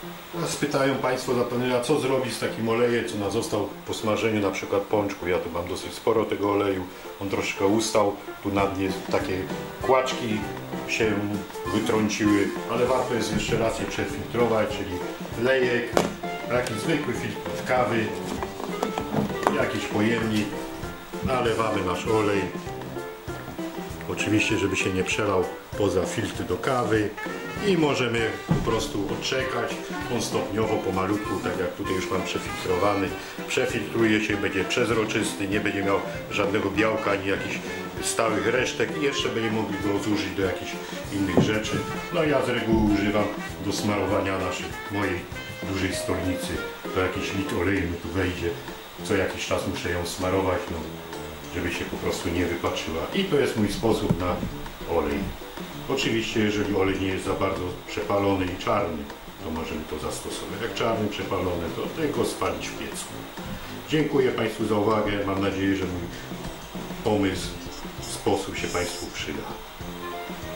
Spytają Państwo zapewne, a co zrobić z takim olejem, co został po smażeniu na przykład pączku. Ja tu mam dosyć sporo tego oleju, on troszkę ustał, tu na dnie takie kłaczki się wytrąciły, ale warto jest jeszcze raz je przefiltrować, czyli lejek, taki zwykły filtr kawy, jakiś pojemnik, nalewamy nasz olej, oczywiście żeby się nie przelał poza filtr do kawy i możemy po prostu odczekać, on stopniowo, pomalutku, tak jak tutaj już mam przefiltrowany, przefiltruje się, będzie przezroczysty, nie będzie miał żadnego białka ani jakichś stałych resztek i jeszcze będziemy mogli go zużyć do jakichś innych rzeczy. No ja z reguły używam do smarowania mojej dużej stolnicy, to jakiś litr oleju mi tu wejdzie, co jakiś czas muszę ją smarować, no, żeby się po prostu nie wypaczyła. I to jest mój sposób na olej. Oczywiście, jeżeli olej nie jest za bardzo przepalony i czarny, to możemy to zastosować. Jak czarny, przepalony, to tylko spalić w piecu. Dziękuję Państwu za uwagę. Mam nadzieję, że mój pomysł, sposób się Państwu przyda.